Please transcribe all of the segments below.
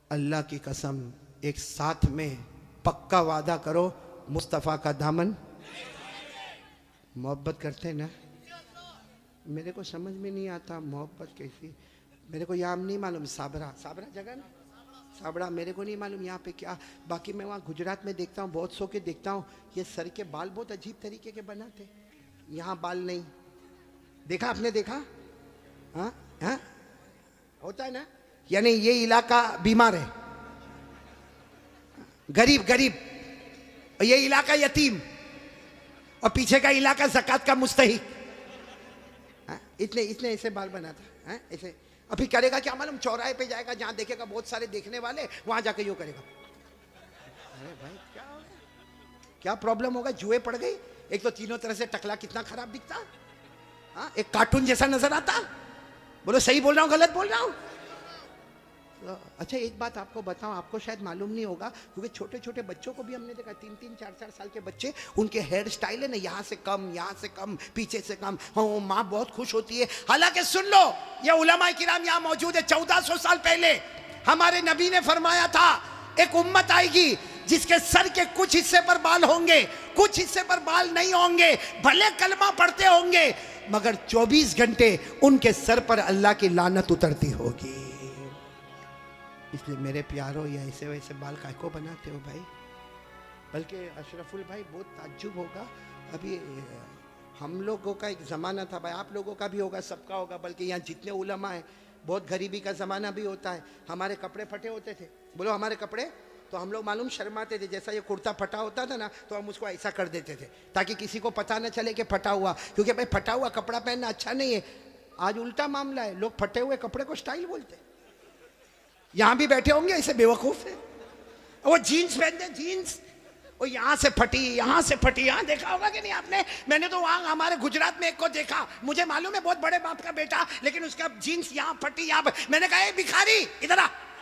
अल्लाह की कसम, एक साथ में पक्का वादा करो, मुस्तफ़ा का दामन। मोहब्बत करते ना, मेरे को समझ में नहीं आता मोहब्बत कैसी। मेरे को यहाँ नहीं मालूम, साबरा साबरा जगह ना, साबरा मेरे को नहीं मालूम यहाँ पे क्या। बाकी मैं वहाँ गुजरात में देखता हूँ, बहुत सौ के देखता हूँ, ये सर के बाल बहुत अजीब तरीके के बनाते। यहाँ बाल नहीं देखा आपने, देखा? हाँ हाँ, होता है ना। यानी ये इलाका बीमार है, गरीब गरीब, और ये इलाका यतीम, और पीछे का इलाका ज़कात का मुस्तहिक। इतने इतने ऐसे बाल बनाता है ऐसे। अभी करेगा क्या मालूम, चौराहे पे जाएगा, जहां देखेगा बहुत सारे देखने वाले, वहां जाके यूं करेगा। अरे भाई क्या हो गया, क्या प्रॉब्लम होगा? जुए पड़ गई। एक तो तीनों तरह से टकला कितना खराब दिखता, हाँ, एक कार्टून जैसा नजर आता। बोलो सही बोल रहा हूँ गलत बोल रहा हूँ? अच्छा एक बात आपको बताऊं, आपको शायद मालूम नहीं होगा, क्योंकि छोटे छोटे बच्चों को भी हमने देखा, 3-3, 4-4 साल के बच्चे, उनके हेयर स्टाइल है ना, यहाँ से कम, यहाँ से कम, पीछे से कम। हाँ, माँ बहुत खुश होती है। हालांकि सुन लो, ये उलमा किराम यहाँ मौजूद है। 1400 साल पहले हमारे नबी ने फरमाया था, एक उम्मत आएगी जिसके सर के कुछ हिस्से पर बाल होंगे, कुछ हिस्से पर बाल नहीं होंगे, भले कलमा पढ़ते होंगे, मगर 24 घंटे उनके सर पर अल्लाह की लानत उतरती होगी। इसलिए मेरे प्यारो, ये ऐसे वैसे बाल काय को बनाते हो भाई? बल्कि अशरफुल भाई बहुत ताज्जुब होगा, अभी हम लोगों का एक ज़माना था भाई, आप लोगों का भी होगा, सबका होगा, बल्कि यहाँ जितने उलमा हैं, बहुत गरीबी का ज़माना भी होता है। हमारे कपड़े फटे होते थे, बोलो हमारे कपड़े, तो हम लोग मालूम शर्माते थे। जैसा ये कुर्ता फटा होता था ना, तो हम उसको ऐसा कर देते थे ताकि किसी को पता न चले कि फटा हुआ, क्योंकि भाई फटा हुआ कपड़ा पहनना अच्छा नहीं है। आज उल्टा मामला है, लोग फटे हुए कपड़े को स्टाइल बोलते हैं। यहाँ भी बैठे होंगे ऐसे बेवकूफ है, वो जीन्स पहनते, जीन्स वो यहाँ से फटी, यहाँ से फटी। यहाँ देखा होगा कि नहीं आपने? मैंने तो वहाँ हमारे गुजरात में एक को देखा, मुझे मालूम है बहुत बड़े बाप का बेटा, लेकिन उसका जीन्स यहाँ फटी, यहाँ। मैंने कहा भिखारी इधर आ।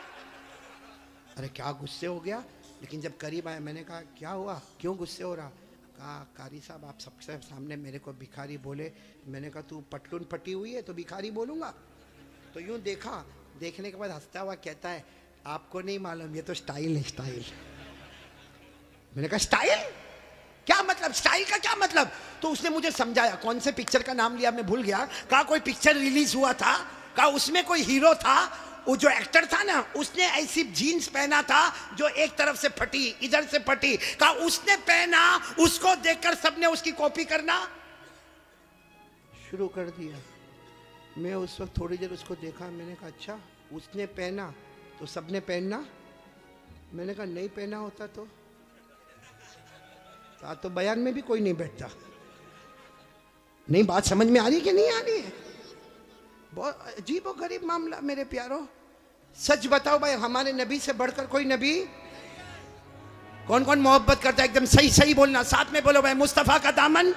अरे क्या गुस्से हो गया, लेकिन जब करीब आया मैंने कहा क्या हुआ, क्यों गुस्से हो रहा? कहा कारी साहब आप सबसे सामने मेरे को भिखारी बोले। मैंने कहा तू पटलून फटी हुई है तो भिखारी बोलूँगा? तो यूँ देखा, देखने के बाद हंसता हुआ कहता है आपको नहीं मालूम, ये तो स्टाइल है, स्टाइल। मैंने कहा स्टाइल क्या मतलब, स्टाइल का क्या मतलब? तो उसने मुझे समझाया, कौन से पिक्चर का नाम लिया मैं भूल गया। कहा कोई पिक्चर रिलीज हुआ था, कहा उसमें कोई हीरो था, वो जो एक्टर था ना, उसने ऐसी जीन्स पहना था जो एक तरफ से फटी, इधर से फटी। कहा उसने पहना, उसको देखकर सबने उसकी कॉपी करना शुरू कर दिया। मैं उस वक्त थोड़ी देर उसको देखा, मैंने कहा अच्छा उसने पहना तो सबने पहनना? मैंने कहा नहीं पहना होता तो आज तो बयान में भी कोई नहीं बैठता। नहीं बात समझ में आ रही कि नहीं आ रही है? बहुत अजीब और गरीब मामला मेरे प्यारो। सच बताओ भाई, हमारे नबी से बढ़कर कोई नबी? कौन कौन मोहब्बत करता है? एकदम सही सही बोलना, साथ में बोलो भाई, मुस्तफा का दामन।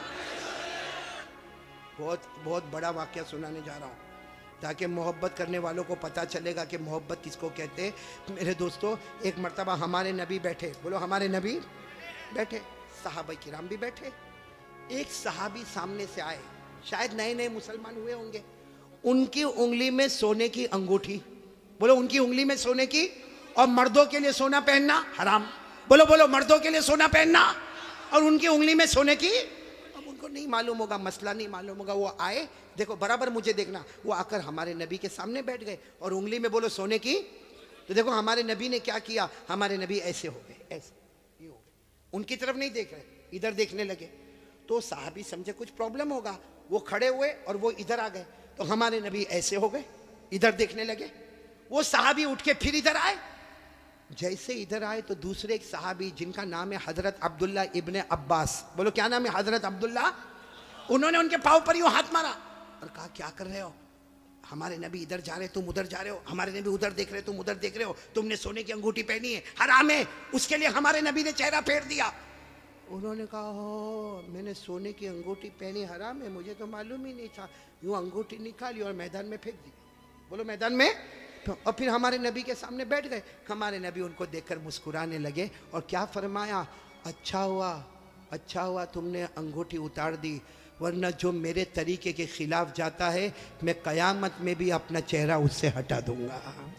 बहुत बहुत बड़ा वाक्य सुनाने जा रहा हूँ ताकि मोहब्बत करने वालों को पता चलेगा कि मोहब्बत किसको कहते हैं। मेरे दोस्तों, एक मर्तबा हमारे नबी बैठे, बोलो हमारे नबी बैठे, सहाबा किराम भी बैठे। एक सहाबी सामने से आए, शायद नए नए मुसलमान हुए होंगे। उनकी उंगली में सोने की अंगूठी, बोलो उनकी उंगली में सोने की, और मर्दों के लिए सोना पहनना हराम। बोलो बोलो, मर्दों के लिए सोना पहनना और उनकी उंगली में सोने की। अब उनको नहीं मालूम होगा, मसला नहीं मालूम होगा। वो आए, देखो बराबर मुझे देखना, वो आकर हमारे नबी के सामने बैठ गए और उंगली में बोलो सोने की। तो देखो हमारे नबी ने क्या किया, हमारे नबी ऐसे हो गए, ऐसे ये हो गए, उनकी तरफ नहीं देख रहे, इधर देखने लगे। तो साहबी समझे कुछ प्रॉब्लम होगा, वो खड़े हुए और वो इधर आ गए। तो हमारे नबी ऐसे हो गए, इधर देखने लगे। वो साहबी उठ के फिर इधर आए। जैसे इधर आए तो दूसरे एक साहबी जिनका नाम है हजरत अब्दुल्ला इब्ने अब्बास, बोलो क्या नाम है? हजरत अब्दुल्ला। उन्होंने उनके पाँव पर यूं हाथ मारा और कहा क्या कर रहे हो? हमारे नबी इधर जा रहे, तुम उधर जा रहे हो। हमारे नबी उधर देख रहे, तुम उधर देख रहे हो। तुमने सोने की अंगूठी पहनी है, हराम है। उसके लिए हमारे नबी ने चेहरा फेर दिया। उन्होंने कहा हो, मैंने सोने की अंगूठी पहनी, हराम है, मुझे तो मालूम ही नहीं था। यूं अंगूठी निकाली और मैदान में फेंक दी। बोलो मैदान में। और फिर हमारे नबी के सामने बैठ गए। हमारे नबी उनको देखकर मुस्कुराने लगे और क्या फरमाया, अच्छा हुआ तुमने अंगूठी उतार दी, वरना जो मेरे तरीके के खिलाफ जाता है मैं कयामत में भी अपना चेहरा उससे हटा दूंगा।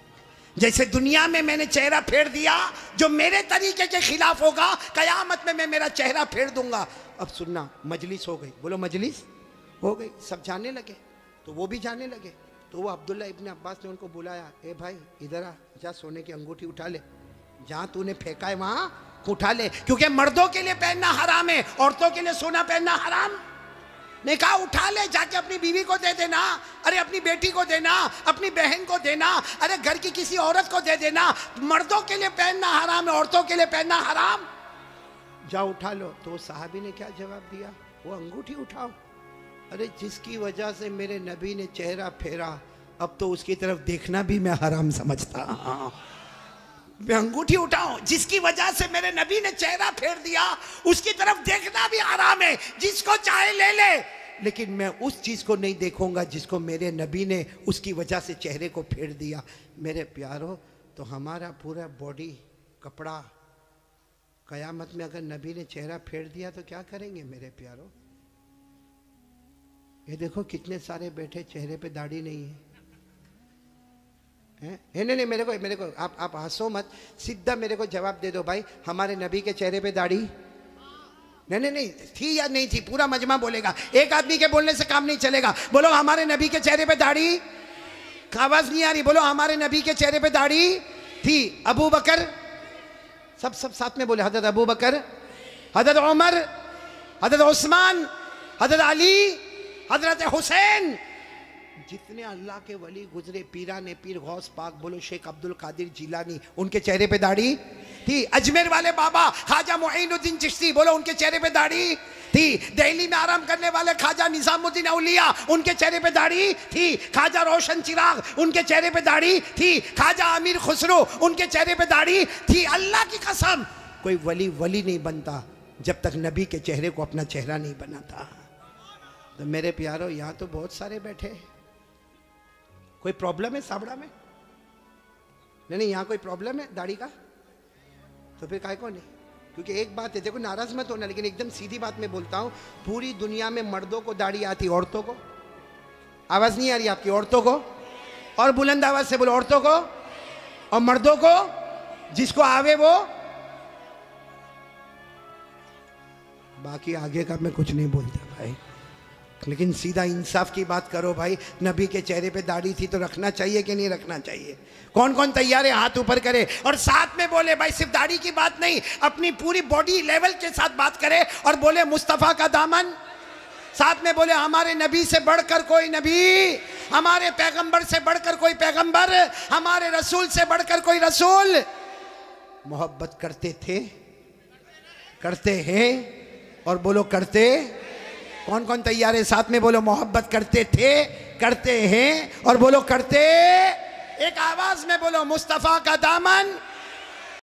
जैसे दुनिया में मैंने चेहरा फेर दिया, जो मेरे तरीके के खिलाफ होगा कयामत में मैं मेरा चेहरा फेर दूंगा। अब सुनना, मजलिस हो गई, बोलो मजलिस हो गई, सब जाने लगे, तो वो भी जाने लगे। तो वो अब्दुल्ला इब्न अब्बास ने उनको बुलाया, ए भाई इधर आ, जा सोने की अंगूठी उठा ले, जहां तूने फेंका है वहां उठा ले, क्योंकि मर्दों के लिए पहनना हराम है, औरतों के लिए सोना पहनना हराम। ने कहा उठा ले, जाके अपनी बीवी को दे देना, अरे अपनी बेटी को देना, अपनी बहन को देना, अरे घर की किसी औरत को दे देना। मर्दों के लिए पहनना हराम है, औरतों के लिए पहनना हराम। जा उठा लो। तो साहबी ने क्या जवाब दिया, वो अंगूठी उठाओ। अरे जिसकी वजह से मेरे नबी ने चेहरा फेरा, अब तो उसकी तरफ देखना भी मैं हराम समझता। मैं अंगूठी उठाऊं, जिसकी वजह से मेरे नबी ने चेहरा फेर दिया, उसकी तरफ देखना भी हराम है। जिसको चाहे ले ले, लेकिन मैं उस चीज को नहीं देखूंगा जिसको मेरे नबी ने उसकी वजह से चेहरे को फेर दिया। मेरे प्यारो, तो हमारा पूरा बॉडी कपड़ा, कयामत में अगर नबी ने चेहरा फेर दिया तो क्या करेंगे मेरे प्यारो? ये देखो कितने सारे बैठे, चेहरे पे दाढ़ी नहीं है। नहीं, मेरे को आप हंसो मत, सीधा मेरे को जवाब दे दो भाई, हमारे नबी के चेहरे पे दाढ़ी नहीं थी या नहीं थी? पूरा मजमा बोलेगा, एक आदमी के बोलने से काम नहीं चलेगा। बोलो हमारे नबी के चेहरे पे दाढ़ी, आवाज नहीं आ रही, बोलो हमारे नबी के चेहरे पे दाढ़ी थी। अबू बकर, सब साथ में बोले, हजरत अबू बकर, हजरत उमर, हजरत उस्मान, हजरत अली, हजरत हुसैन, जितने अल्लाह के वली गुजरे, पीराने पीर गौस पाक, बोलो शेख अब्दुल कादिर जिलानी, उनके चेहरे पे दाढ़ी थी। अजमेर वाले बाबा ख्वाजा मुईनुद्दीन चिश्ती, बोलो उनके चेहरे पे दाढ़ी थी। दिल्ली में आराम करने वाले ख्वाजा निजामुद्दीन औलिया, उनके चेहरे पे दाढ़ी थी। ख्वाजा रोशन चिराग, उनके चेहरे पे दाढ़ी थी। ख्वाजा अमीर खुसरो, उनके चेहरे पे दाढ़ी थी। अल्लाह की कसम, कोई वली नहीं बनता जब तक नबी के चेहरे को अपना चेहरा नहीं बनाता। तो मेरे प्यारो, यहाँ तो बहुत सारे बैठे, कोई प्रॉब्लम है साबड़ा में? नहीं, यहाँ कोई प्रॉब्लम है दाढ़ी का? तो फिर काय को नहीं? क्योंकि एक बात है, देखो नाराज मत होना, लेकिन एकदम सीधी बात मैं बोलता हूँ, पूरी दुनिया में मर्दों को दाढ़ी आती, औरतों को आवाज नहीं आ रही आपकी? औरतों को, और बुलंद आवाज से बोलो, औरतों को और मर्दों को, जिसको आवे वो। बाकी आगे का मैं कुछ नहीं बोलता भाई, लेकिन सीधा इंसाफ की बात करो भाई। नबी के चेहरे पे दाढ़ी थी तो रखना चाहिए कि नहीं रखना चाहिए? कौन कौन तैयार है हाथ ऊपर करे और साथ में बोले भाई सिर्फ दाढ़ी की बात नहीं, अपनी पूरी बॉडी लेवल के साथ बात करे और बोले मुस्तफ़ा का दामन। साथ में बोले हमारे नबी से बढ़कर कोई नबी, हमारे पैगंबर से बढ़कर कोई पैगंबर, हमारे रसूल से बढ़कर कोई रसूल। मोहब्बत करते थे, करते हैं, और बोलो करते। कौन कौन तैयार है? साथ में बोलो मोहब्बत करते थे, करते हैं, और बोलो करते। एक आवाज में बोलो मुस्तफा का दामन